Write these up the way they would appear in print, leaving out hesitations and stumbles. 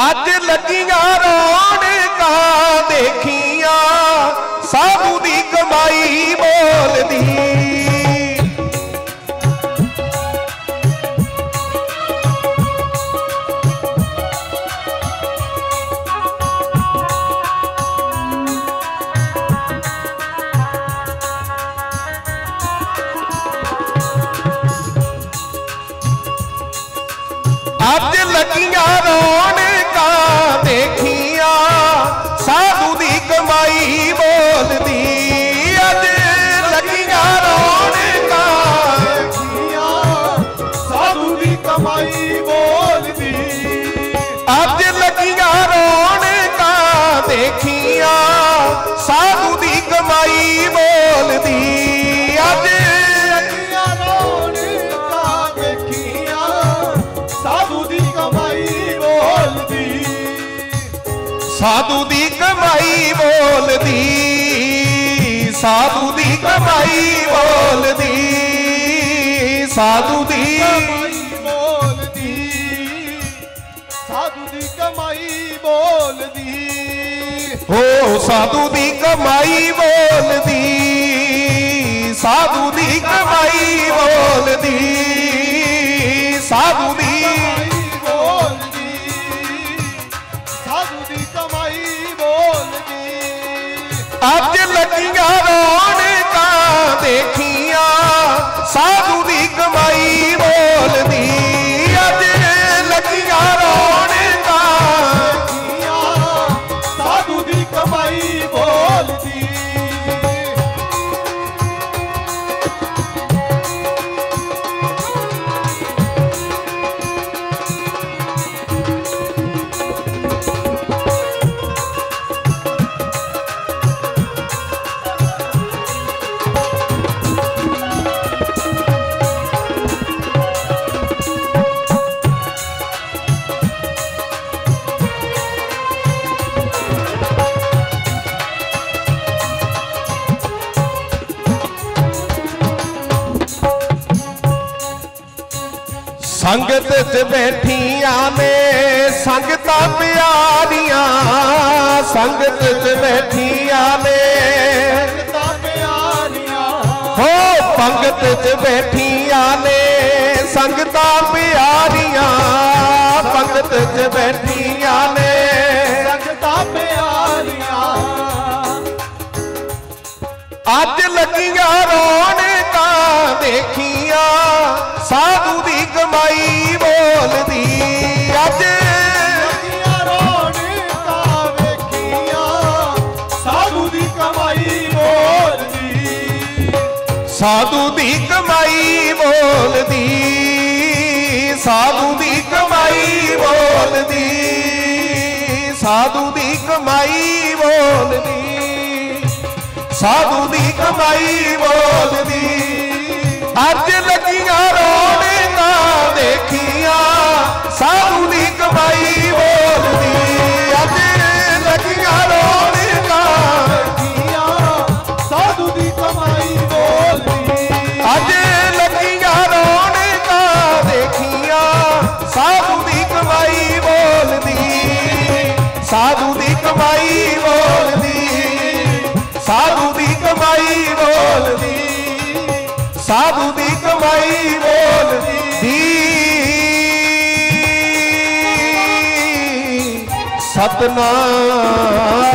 अज लगियां रौनकां देखियां साधु दी कमाई बोलदी। अज लगियां रौनकां देखियां साधु दी कमाई बोलदी। अज लगियां रौनकां देखियां साधु दी कमाई बोलदी। अज लगियां रौनकां देखियां साधु दी कमाई बोलदी। अज साधु दी कमाई बोलदी। साधु दी कमाई बोलदी। साधु दी बोलदी। साधु दी कमाई बोलदी। हो साधु दी कमाई बोलदी। साधु दी कमाई बोलदी। साधु दी अज लगियां रौनकां देखियां साधु दी कमाई बोलदी। अज लगियां रौनकां देखियां साधु दी कमाई बोलदी। संगत च बैठियां ने संगतां प्यारियां। संगत च बैठियां ने संगतां प्यारियां। हो पंगत च बैठियां ने संगतां प्यारियां। पंगत च बैठियां ने संगतां प्यारियां। अज लगियां रौनकां देखियां साधु दी कमाई बोलदी। अज लगियां रौनकां देखियां साधु दी कमाई बोलदी। साधु दी कमाई बोलदी। साधु दी कमाई बोलदी। साधु दी कमाई बोलदी। साधु दी कमाई बोलदी। अज लगियां रौनकां देखियां साधु दी कमाई बोलदी। अज लगियां रौनकां देखियां साधु दी कमाई बोलदी। अज लगियां रौनकां देखियां साधु दी कमाई बोलदी। साधु दी कमाई बोलदी। साधु दी कमाई बोलदी। साधु दी कमाई बोलदी। सतनाम।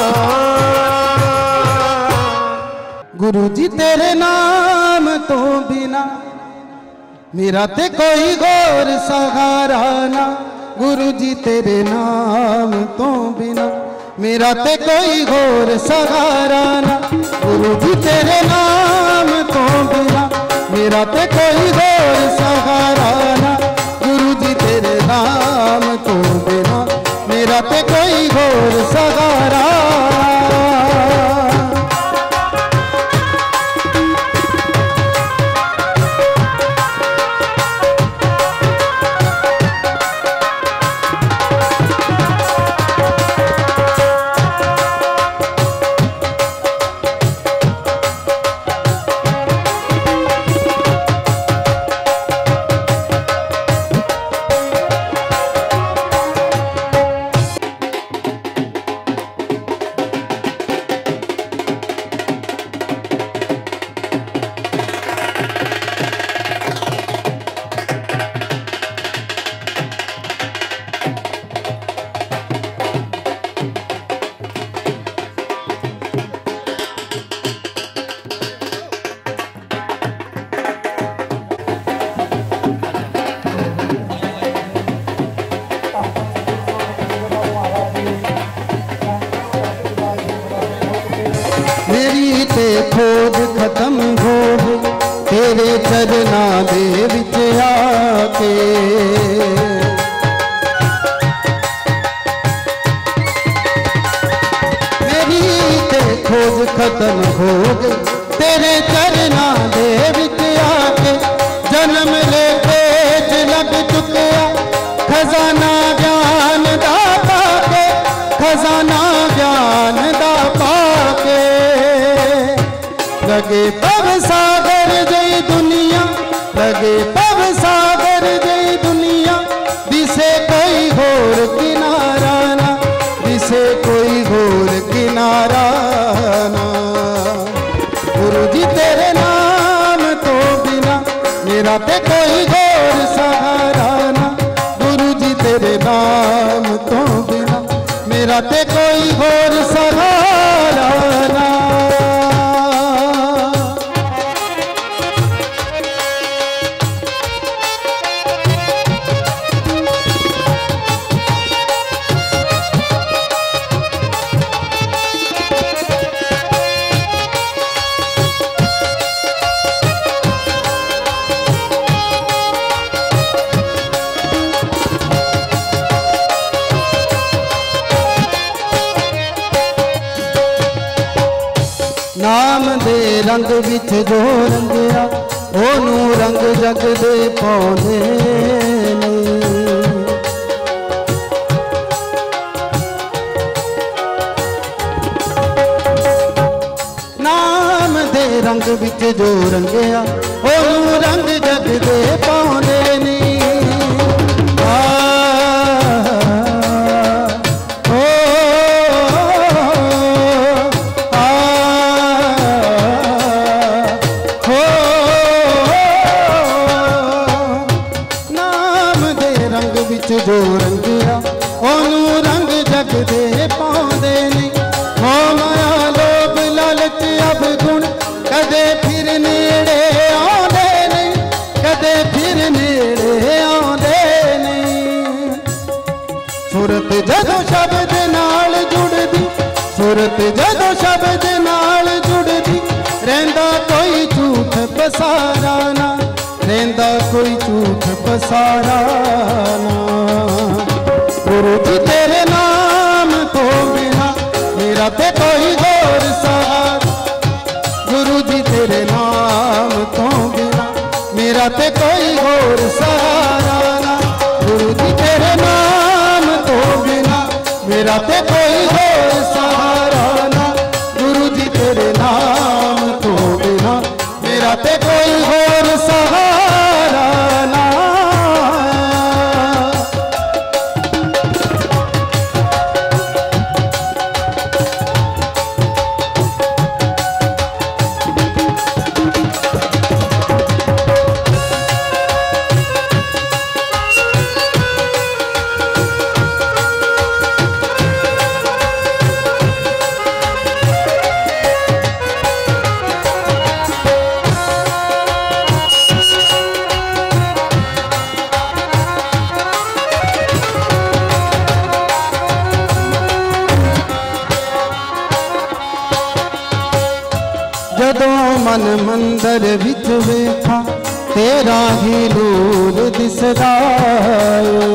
गुरु जी तेरे नाम तो बिना मेरा ते कोई गौर सहारा ना। गुरु जी तेरे नाम तो बिना मेरा ते कोई गौर सहारा ना। गुरु जी तेरे नाम तो बिना मेरा ते कोई गौर सहारा ना। गुरु जी तेरे नाम तो बिना मेरा ते कोई गौर सहारा। ते खोज खत्म हो गई तेरे चरना दे विच आके। मेरी ते खोज खत्म हो गई तेरे चरना दे विच आके। जन्म ले पेज लग चुकिया खजाना ज्ञान दा पाके, खजाना ज्ञान दा पाके। लगे पव सागर जई दुनिया, लगे पव सागर जई दुनिया, दिसे कोई होर किनारा ना, दिसे कोई होर किनारा ना। गुरु जी तेरे नाम तो बिना मेरा ते कोई होर सहारा ना। गुरु जी तेरे नाम तो बिना मेरा ते कोई होर सहारा ना। नाम दे रंग विच जो रंगिया ओनू रंग जग दे पाउंदे ने। नाम दे रंग विच जो रंगिया ओनू रंग जग दे पाउंदे ने। जो रंगिया ओनू रंग जग दे पाउंदे ने। हो माया लोभ लालच अब गुण कदे फिर नेड़े आउंदे नहीं, कदे फिर नेड़े आउंदे नहीं। सुरत जदों शब्द नाल जुड़दी, सुरत जदों शब्द नाल जुड़दी, रहिंदा कोई झूठ पसारा ना, रहिंदा कोई झूठ पसारा ना। गुरु जी तेरे नाम तो बिना मेरा ते कोई होर सहारा। गुरु जी तेरे नाम तो बिना मेरा ते कोई होर सहारा ना। गुरु जी तेरे नाम तो बिना मेरा ते कोई होर सहारा ना। गुरु जी तेरे नाम तो बिना मेरा ते कोई होर सहारा ना। जदों मन मंदर विच वेखा तेरा ही नूर दिसदा है।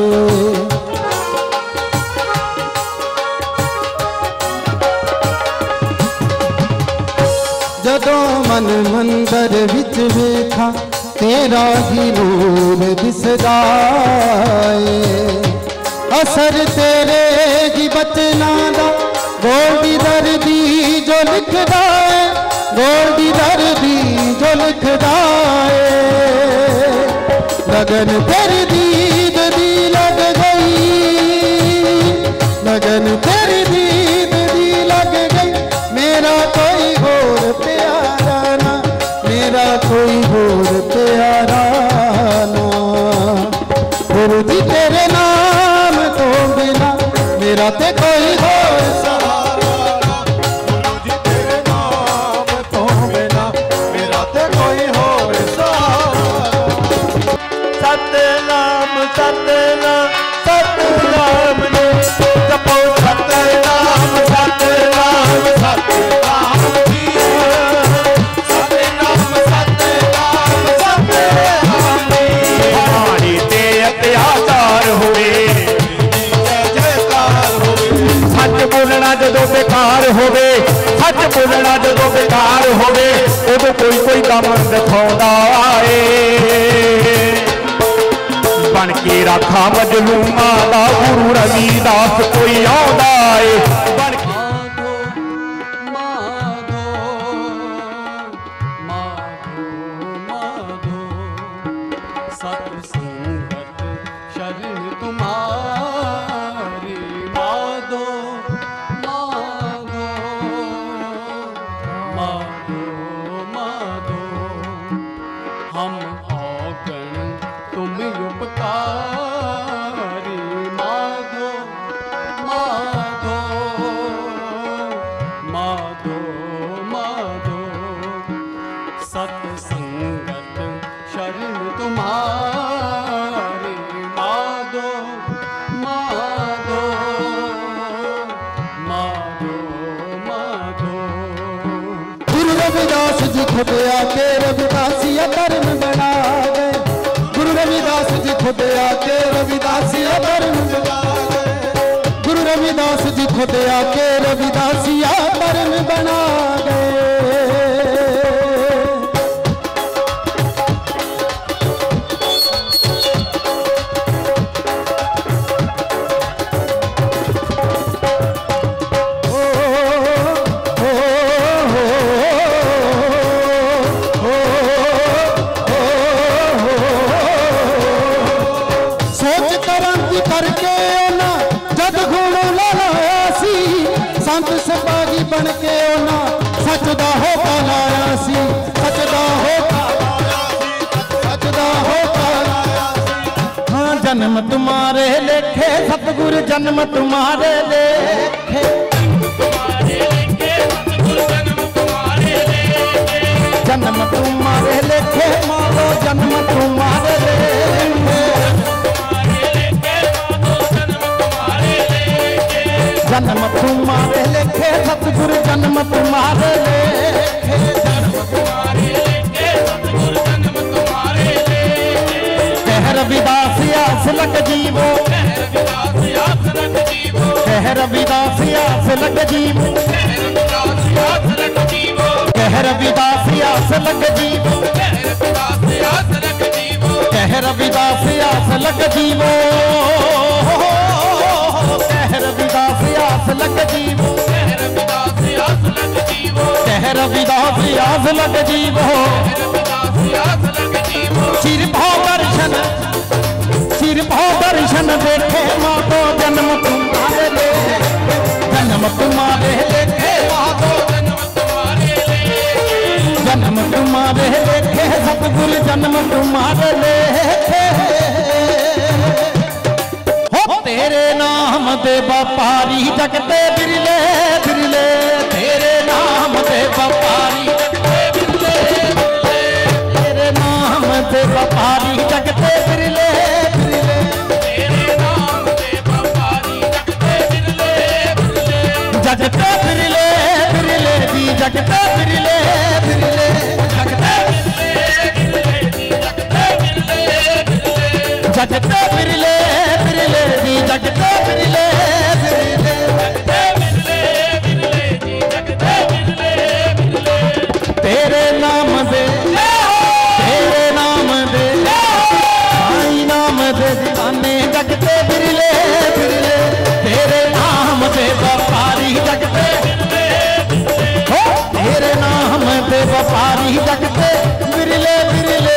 जदों मन मंदर विच वेखा तेरा ही नूर दिसदा है। असर तेरे ही बचना दा गोल्डी दर्दी जो लिखदा है, गोल्डी दर्दी जो लिखदा है। लगन तेरी दीद दी लग गई, लगन तेरी दीद दी लग गई। मेरा कोई होर प्यारा ना, मेरा कोई होर प्यारा ना। गुरु जी तेरे नाम तो बिना मेरा ते कोई होर सहारा ना। गुरु जी तेरे नाम तो बिना मेरा ते कोई होर सहारा। सतनाम सतनाम सतनाम ने जपो, सतनाम सतनाम सतनाम जी। जदों बेकार होवे, सच बोलना जदों बेकार होवे, उदों कोई कोई दम दिखाउंदा ए। बन के राखा मजलूमा दा गुरु रविदास कोई आउंदा ए। बन के खुद आके रविदासिया धर्म बना गए। गुरु रविदास जी खुद आके रविदासिया धर्म बना गए। गुरु रविदास जी खुद आके रविदासिया धर्म बना गए। संत सिपाही बन के ओना सच दा होता लाया सी, सच दा होता लाया सी, सच दा होता लाया सी। हाँ जन्म तुम्हारे लेखे सतगुरु जन्म तुम्हारे लेखे, जन्म तुम्हारे लेखे मारो जन्म तुम्हारे लेखे, जन्म तुम्हारे लेखे सतगुरु जन्म तुम्हारे लेखे, जन्म तुम्हारे लेखे सतगुरु जन्म तुम्हारे लेखे। कह रविदास आस लग जीवो, कह रविदास आस लग जीवो, कह रविदास आस लग जीवो, कह रविदास आस लग जीवो, कह रविदास आस लग जीवो, कह रविदास आस लग जीवो। सिर भाव दर्शन, सिर भाव दर्शन देखे मातो जन्म तुम्हारे लेखे, जन्म तुम्हारे लेखे मातो जन्म तुम्हारे लेखे, जन्म तुम्हारे लेखे सतगुरु जन्म तुम्हारे लेखे। तेरे नाम दे व्यापारी जगते बिरले बिरले, तेरे नाम दे व्यापारी जगते बिरले बिरले, तेरे नाम दे व्यापारी जगते बिरले बिरले, तेरे नाम दे व्यापारी जगते बिरले बिरले, जगते बिरले बिरले दी जगते बिरले बिरले, जगते बिरले बिरले दी जगते बिरले बिरले, जगते बिरले बिरले दी जगते बिरले बिरले, जगते बिरले बिरले दी जगते बिरले बिरले। तेरे नाम दे, तेरे नाम दे, साईं नाम दे दीवाने जगते बिरले बिरले, तेरे नाम दे व्यापारी जगते बिरले बिरले, तेरे नाम दे व्यापारी जगते बिरले बिरले।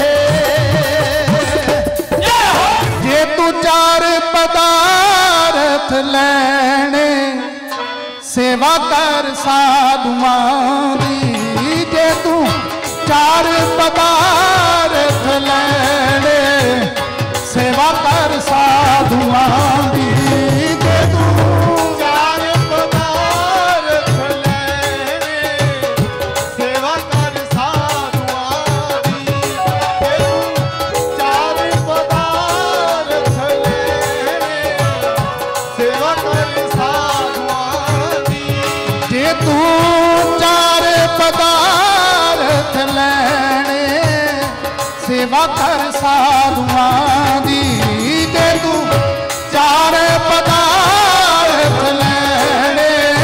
जे तू चार पदार्थ लैने सेवा कर साधुआं दी, जे तू चार पदार्थ लैने सेवा कर साधुआं दी, जे तू चार पदार्थ लैने सेवा कर साधुआं दी, जे तू चार पदार्थ लैने सेवा कर साधुआं दी, जे तू चार पदार्थ लैने सेवा कर साधुआं दी, जे तू चार पदार्थ लैने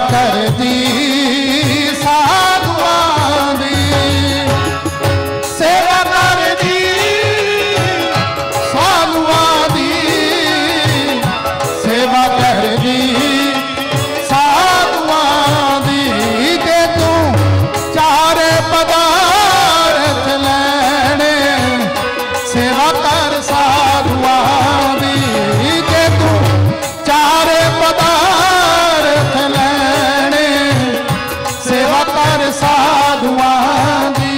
करदी साधुआं दी, सेवा करदी साधुआं दी, सेवा करदी साधुआं दी। जे तू चारे पदार्थ लैणे, सेवा कर साधुआं दी। जे तू चारे पदार्थ लैणे, सेवा कर साधुआं दी।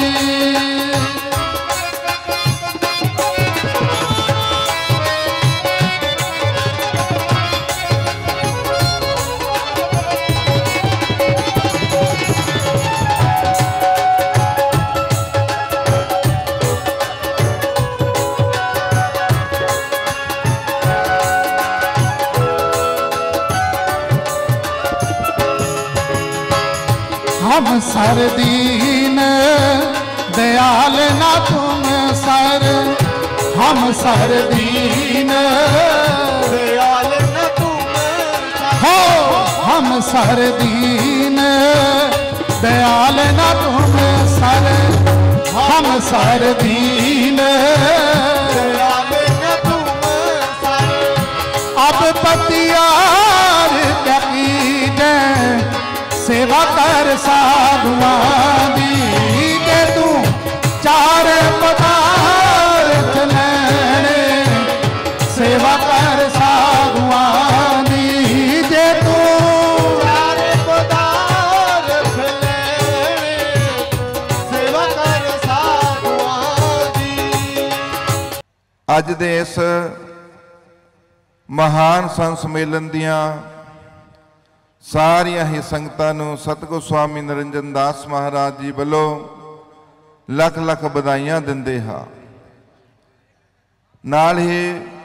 हम सर दीन दयाल ना तुम सर, हम सर दीन दयाल न तुम हो, हम सर दीन दयाल ना तुम सर, हम सर दीन दयाल न तुम सर। अब पतियार क्या कीजे, सेवा कर साधुआं दी। जे तू चार पदार्थ लैणे, सेवा कर साधुआं दी। जे तू चारे पदार्थ लैणे, सेवा कर साधुआं दी। ਅੱਜ ਦੇ ਇਸ ਮਹਾਨ ਸੰਤ ਸੰਮੇਲਨ ਦੀਆਂ ਸਾਰੀਆਂ ਹੀ ਸੰਗਤਾਂ ਨੂੰ ਸਤਿਗੁਰ ਸਵਾਮੀ ਨਿਰੰਜਨ ਦਾਸ ਮਹਾਰਾਜ ਜੀ ਵੱਲੋਂ ਲੱਖ ਲੱਖ ਵਧਾਈਆਂ ਦਿੰਦੇ ਹਾਂ। ਨਾਲ ਹੀ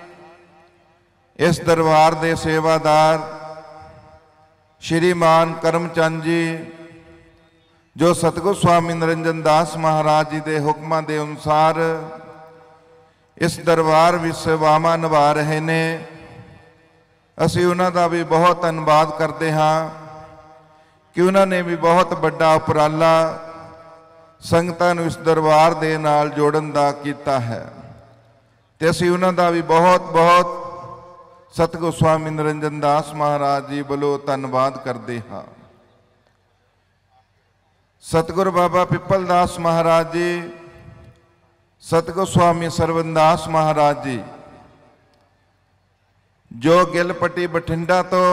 ਇਸ ਦਰਬਾਰ ਦੇ ਸੇਵਾਦਾਰ ਸ਼੍ਰੀਮਾਨ ਕਰਮਚੰਦ ਜੀ, ਜੋ ਸਤਿਗੁਰ ਸਵਾਮੀ ਨਿਰੰਜਨ ਦਾਸ ਮਹਾਰਾਜ ਜੀ ਦੇ ਹੁਕਮਾਂ ਦੇ ਅਨੁਸਾਰ ਇਸ ਦਰਬਾਰ ਵਿੱਚ ਸੇਵਾਵਾਂ ਨਿਭਾ ਰਹੇ ਨੇ, ਅਸੀਂ ਉਹਨਾਂ ਦਾ ਵੀ ਬਹੁਤ ਧੰਨਵਾਦ ਕਰਦੇ ਹਾਂ ਕਿ ਉਹਨਾਂ ਨੇ ਵੀ ਬਹੁਤ ਵੱਡਾ ਉਪਰਾਲਾ ਸੰਗਤਾਂ ਨੂੰ ਇਸ ਦਰਬਾਰ ਦੇ ਨਾਲ ਜੋੜਨ ਦਾ ਕੀਤਾ ਹੈ। ਤੇ ਅਸੀਂ ਉਹਨਾਂ ਦਾ ਵੀ ਬਹੁਤ ਬਹੁਤ ਸਤਿਗੁਰ ਸਵਾਮੀ ਨਿਰੰਜਨ ਦਾਸ ਮਹਾਰਾਜ ਜੀ ਵੱਲੋਂ ਧੰਨਵਾਦ ਕਰਦੇ ਹਾਂ। ਸਤਿਗੁਰ ਬਾਬਾ ਪਿੱਪਲ ਦਾਸ ਮਹਾਰਾਜ ਜੀ, ਸਤਿਗੁਰ ਸਵਾਮੀ ਸਰਵਨਦਾਸ ਮਹਾਰਾਜ ਜੀ, ਜੋ ਗਿੱਲਪੱਟੀ ਬਠਿੰਡਾ ਤੋਂ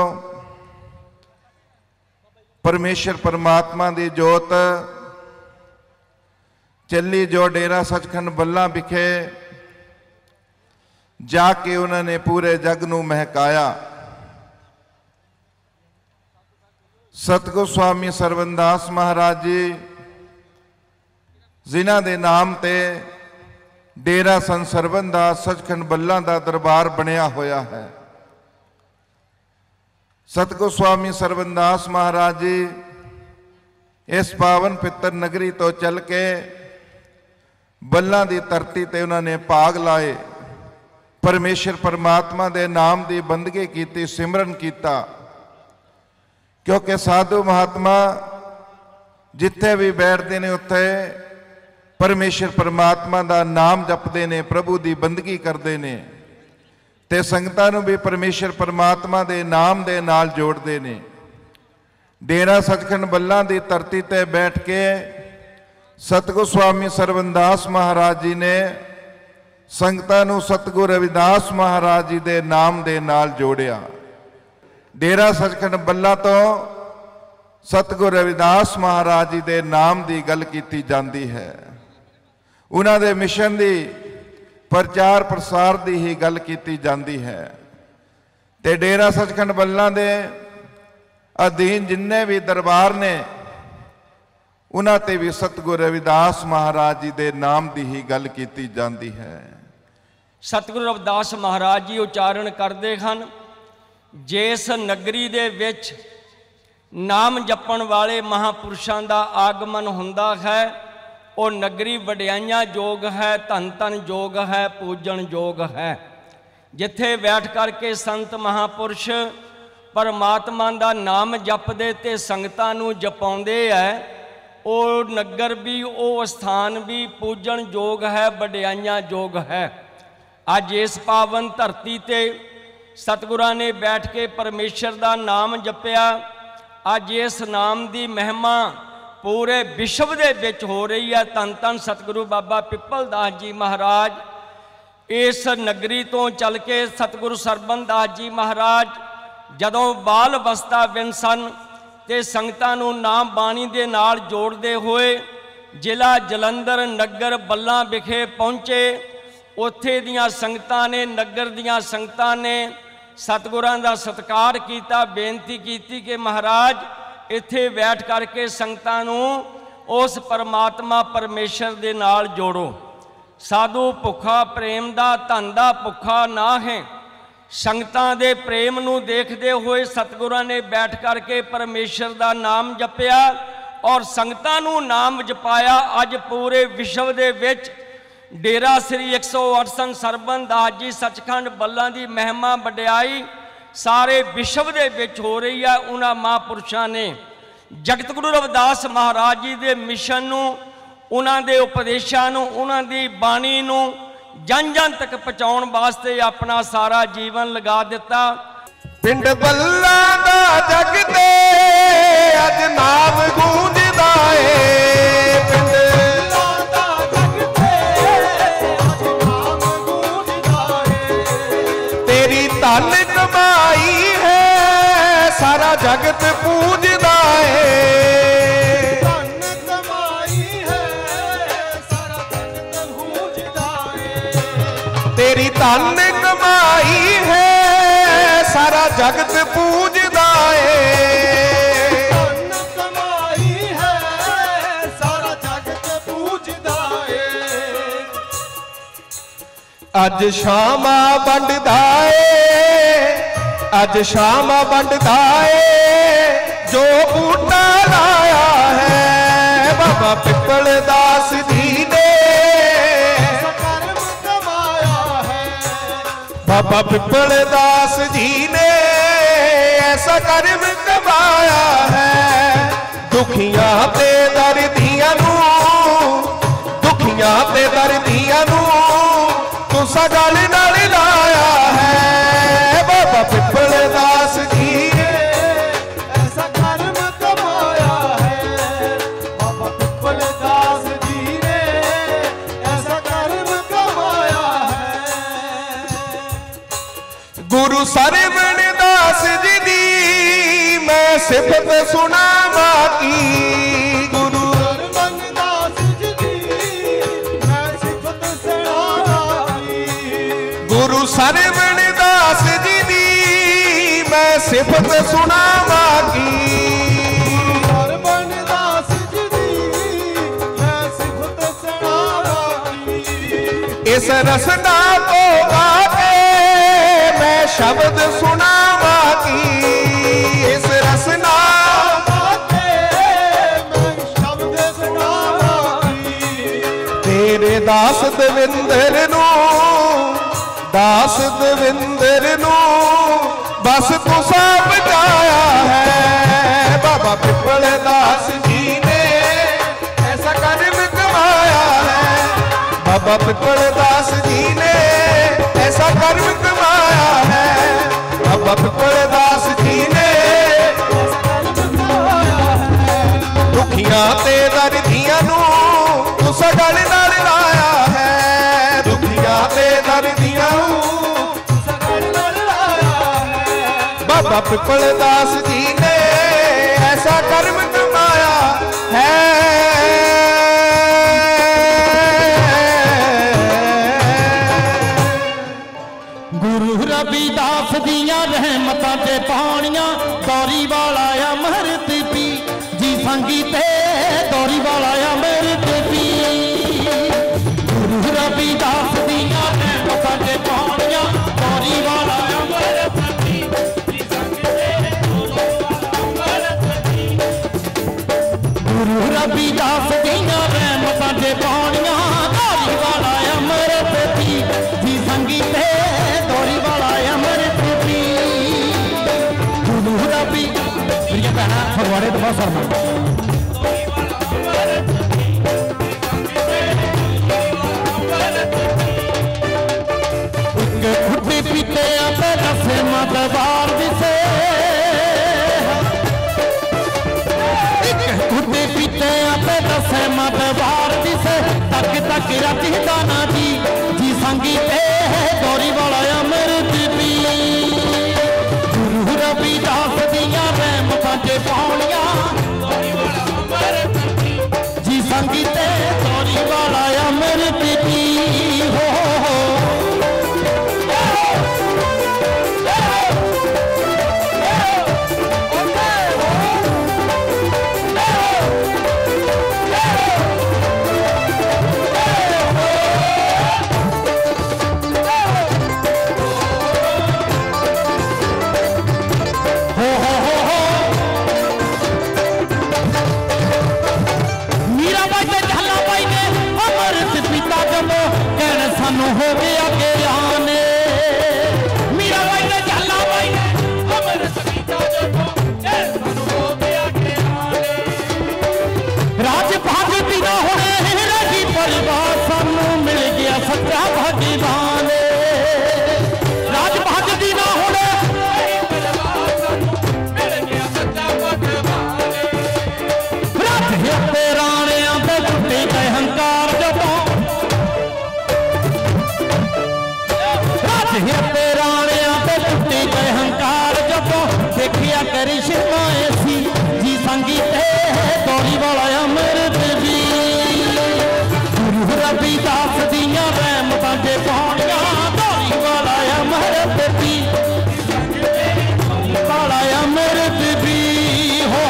ਪਰਮੇਸ਼ਰ ਪਰਮਾਤਮਾ ਦੀ ਜੋਤ ਚੱਲੀ, ਜੋ ਡੇਰਾ ਸੱਚਖੰਡ ਬੱਲਾ ਵਿਖੇ ਜਾ ਕੇ ਉਹਨਾਂ ਨੇ ਪੂਰੇ ਜਗ ਨੂੰ ਮਹਿਕਾਇਆ। ਸਤਿਗੁਰ ਸਵਾਮੀ ਸਰਵਨਦਾਸ ਮਹਾਰਾਜ ਜੀ, ਜਿਨ੍ਹਾਂ ਦੇ ਨਾਮ ਤੇ ਡੇਰਾ ਸੰਤ ਸਰਵਨਦਾਸ ਸੱਚਖੰਡ ਬੱਲਾ ਦਾ ਦਰਬਾਰ ਬਣਿਆ ਹੋਇਆ ਹੈ। ਸਤਿਗੁਰ ਸਵਾਮੀ ਸਰਵਨਦਾਸ ਮਹਾਰਾਜ ਜੀ ਇਸ ਪਾਵਨ ਪਿੱਤਰ ਨਗਰੀ ਤੋਂ ਚੱਲ ਕੇ ਬੱਲਾ ਦੀ ਧਰਤੀ ਤੇ ਉਹਨਾਂ ਨੇ ਭਾਗ ਲਾਏ, ਪਰਮੇਸ਼ਰ ਪਰਮਾਤਮਾ ਦੇ ਨਾਮ ਦੀ ਬੰਦਗੀ ਕੀਤੀ, ਸਿਮਰਨ ਕੀਤਾ। ਕਿਉਂਕਿ ਸਾਧੂ ਮਹਾਤਮਾ ਜਿੱਥੇ ਵੀ ਬੈਠਦੇ ਨੇ ਉੱਥੇ ਪਰਮੇਸ਼ਰ ਪਰਮਾਤਮਾ ਦਾ ਨਾਮ ਜਪਦੇ ਨੇ, ਪ੍ਰਭੂ ਦੀ ਬੰਦਗੀ ਕਰਦੇ ਨੇ ਤੇ ਸੰਗਤਾਂ ਨੂੰ ਵੀ ਪਰਮੇਸ਼ਰ ਪਰਮਾਤਮਾ ਦੇ ਨਾਮ ਦੇ ਨਾਲ ਜੋੜਦੇ ਨੇ। ਡੇਰਾ ਸੱਚਖੰਡ ਬੱਲਾ ਦੀ ਧਰਤੀ ਤੇ ਬੈਠ ਕੇ ਸਤਿਗੁਰ ਸਵਾਮੀ ਸਰਵਨਦਾਸ ਮਹਾਰਾਜ ਜੀ ਨੇ ਸੰਗਤਾਂ ਨੂੰ ਸਤਿਗੁਰ ਰਵਿਦਾਸ ਮਹਾਰਾਜ ਜੀ ਦੇ ਨਾਮ ਦੇ ਨਾਲ ਜੋੜਿਆ। ਡੇਰਾ ਸੱਚਖੰਡ ਬੱਲਾ ਤੋਂ ਸਤਿਗੁਰ ਰਵਿਦਾਸ ਮਹਾਰਾਜ ਜੀ ਦੇ ਨਾਮ ਦੀ ਗੱਲ ਕੀਤੀ ਜਾਂਦੀ ਹੈ, ਉਹਨਾਂ ਦੇ ਮਿਸ਼ਨ ਦੀ ਪ੍ਰਚਾਰ ਪ੍ਰਸਾਰ ਦੀ ਹੀ ਗੱਲ ਕੀਤੀ ਜਾਂਦੀ ਹੈ। ਤੇ ਡੇਰਾ ਸੱਚਖੰਡ ਬੱਲਾ ਦੇ ਅਧੀਨ ਜਿੰਨੇ ਵੀ ਦਰਬਾਰ ਨੇ ਉਹਨਾਂ ਤੇ ਵੀ ਸਤਿਗੁਰ ਰਵਿਦਾਸ ਮਹਾਰਾਜ ਜੀ ਦੇ ਨਾਮ ਦੀ ਹੀ ਗੱਲ ਕੀਤੀ ਜਾਂਦੀ ਹੈ। ਸਤਿਗੁਰੂ ਰਵਿਦਾਸ ਮਹਾਰਾਜ ਜੀ ਉਚਾਰਨ ਕਰਦੇ ਹਨ, ਜਿਸ ਨਗਰੀ ਦੇ ਵਿੱਚ ਨਾਮ ਜਪਣ ਵਾਲੇ ਮਹਾਂਪੁਰਸ਼ਾਂ ਦਾ ਆਗਮਨ ਹੁੰਦਾ ਹੈ, ਉਹ ਨਗਰੀ ਵਡਿਆਈਆਂ ਯੋਗ ਹੈ, ਧੰਨ ਧੰਨ ਯੋਗ ਹੈ, ਪੂਜਣ ਯੋਗ ਹੈ। ਜਿੱਥੇ ਬੈਠ ਕਰਕੇ ਸੰਤ ਮਹਾਂਪੁਰਸ਼ परमात्मा का नाम जपदे ते संगतां नूं जपाउंदे है, ਉਹ ਨਗਰ भी ਉਹ ਸਥਾਨ भी पूजन योग है, वडियाइयां योग है। ਅੱਜ ਇਸ पावन धरती ते सतगुरां ने बैठ के परमेश्वर का नाम जपिया। ਅੱਜ इस नाम की महिमा पूरे विश्व के विच हो रही है। धन धन सतगुरु बाबा पिपल दास जी महाराज इस नगरी तो चल के सतगुरु सरबन दास जी महाराज जदों बाल अवस्था विन सन ते संगतां नूं नाम बाणी दे नाल जोड़दे होए जिला जलंधर नगर बल्लां विखे पहुँचे। उत्थे दियां संगतां ने, नगर दियां संगतां ने सतगुरां दा सत्कार कीता, बेनती कीती कि महाराज इत्थे बैठ करके संगतां नूं उस परमात्मा परमेश्वर दे नाल जोड़ो। साधु भुखा प्रेम दा धन दा भुखा ना है। संगतां दे प्रेम नूं देखदे होए सतगुरां ने बैठ करके परमेश्वर दा नाम जपिया और संगतां नूं नाम जपाया। अज पूरे विश्व दे विच डेरा श्री 108 सन सरबन दास जी सचखंड बल्लां दी महिमा वडियाई सारे विश्व दे विच हो रही है। उन्हां महापुरुषां ने जगत गुरु रविदास महाराज जी दे मिशन नूं, उन्हां दे उपदेशां नूं, उन्हां दी बाणी नूं जन जन तक पहुँचाने वास्ते अपना सारा जीवन लगा दिता। पिंड बल्ला दा जगते अज नाम गूंजदा है। पिंड बल्ला दा जगते अज नाम गूंजदा है। तेरी धन कमाई है सारा जगत पूजदा है। तेरी धन कमाई है सारा जगत पूजदा है। धन कमाई है सारा जगत पूजदा है। अज शामा वंडदा है, अज शामा वंडदा है जो बूटा लाया है बाबा पिपल दास जी ने। बाबा पिपल दास जी ने ऐसा कर्म कमाया है। दुखियां ते दर्दियां नूं, दुखियां ते दर्दियां नूं तुसा गल नाल लाया है। बाबा पिपल दास जी ने ऐसा कर्म कमाया है। बाबा पिपल दास जी ने ऐसा कर्म कमाया है। गुरु सरवण दास जी दी मैं सिफत सुनावा की। गुरु सरवण दास जी दी मैं सिफत सुनावा की। गुरु सरवण दास जी दी मैं सिफत सुनावा की। सरवण दास जी दी मैं सिफत सुनावा की। इस रसना को गाके मैं शब्द सुनावा की। इस रसना मैं शब्द सुनावा की। तेरे दास दविंदर नू, दास दविंदर नू बस तुसा बचाया है। बाबा पिपल दास जी ने ऐसा कर्म कमाया है। बाबा पिपल दास जी ने ऐसा कर्म कमाया है। बाबा पिपल दास जी ने दुखियां ते दर्दियां नूं तुसा गल नाल लाया है। दुखियां ते दर्दियां नूं तुसा गल नाल लाया है। बाबा पिपल दास जी ने ऐसा कर्म कमाया है। गुरु रविदास दियां रहमतां ते पानियां दौरी वाला अमृत पी जी संगीते दौरी वाला अमृत पी। गुरु रविदास दियां रहमतां ते पानियां दौरी वाला अमृत पी जी संगीते दौरी वाला अमृत पी। गुरु रविदास दियां रहमतां ते पानियां दौरी वाला अमृत पी जी संगीते दौरी वाला अमृत पी। गुरु मेरिया भैन फगवाड़े तो बहुत शर्मा खुट्टी पीते आते दसे मतबार दिसे खुट्टी पीते आते दसे मतबार दिसे तक तक राती दाना जी जी संगीते दौरी वाला अमृत पी गुरु रविदास दिया रहमतां च पाउणियां जी संगीते दौरी वाला अमृत पी हो हो गया के आने मीरा भाई ने झाला भाई ने अमृत पीता जो हो गया के आने राज भाग बिना होने रही परिवार सानू मिल गया सच्चा भगवान राज भाग बिना होने मिल गया सच्चा भगवान राज ते राणियां ते टुटे अहंकार जब राणियां ते टुटी अहंकार जबों देखिया करी शर्माए सी जी संगीते दौरी वाला अमृत भी गुरु रविदास दियां रहमतां च पाउणियां दौरी वाला अमृत भी वाला अमृत भी हो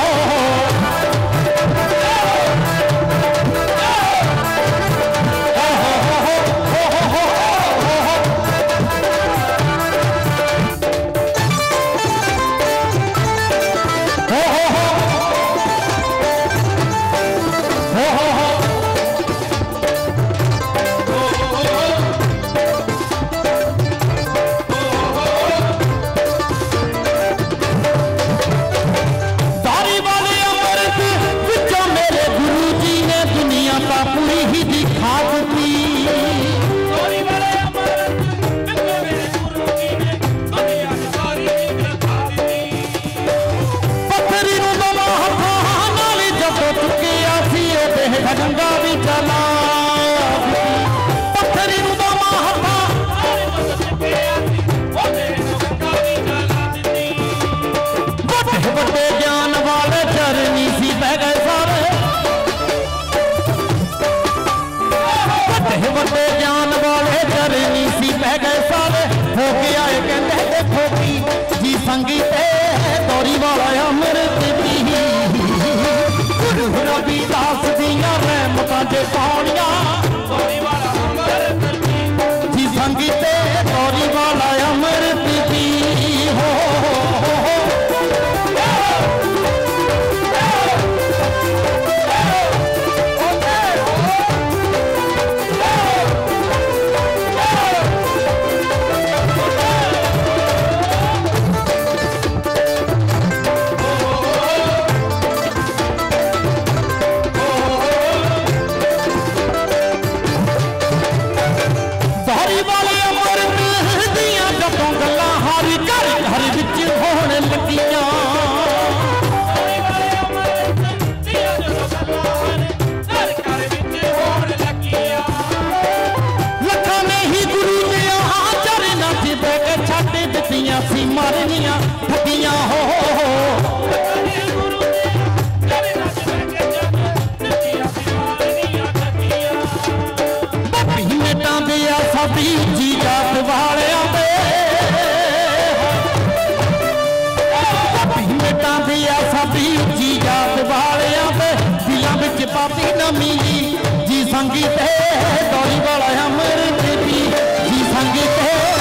गंगा भी चला पत्थरी दमा हथा बड़े बड़े ज्ञान वाले चरनी सी बह गए सारे बड़े बड़े ज्ञान वाले चरनी सी बह गए सारे हो गया कहते देखो की जी संगीते दौरी वाला अमृत पी गुरु रविदास दियां रहमतां च पाउणियां जी संगीते दौरी वाला अमृत पी हो सी मारनियां ठगियां हो मिटा दिया सभी जी जात वाले मिटा दिया सभी जी जात वाले दिलों में पापी न मिली जी संगीते दौरी वाला अमृत पी जी संगीते